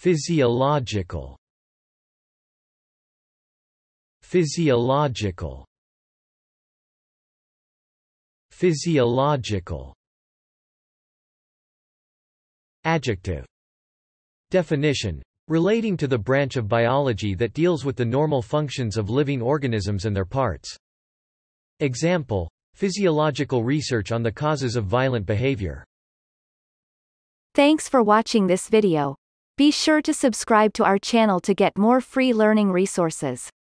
Physiological. Physiological. Physiological. Adjective. Definition: relating to the branch of biology that deals with the normal functions of living organisms and their parts. Example: physiological research on the causes of violent behavior. Thanks for watching this video. Be sure to subscribe to our channel to get more free learning resources.